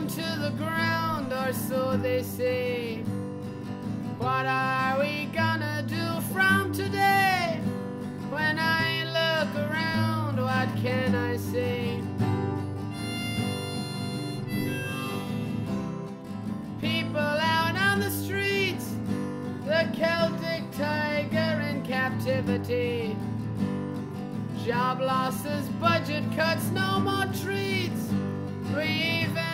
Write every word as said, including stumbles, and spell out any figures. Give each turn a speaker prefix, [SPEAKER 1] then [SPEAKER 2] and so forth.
[SPEAKER 1] to the ground, or so they say. What are we gonna do from today? When I look around, what can I say? People out on the streets, the Celtic tiger in captivity. Job losses, budget cuts, no more treats. We even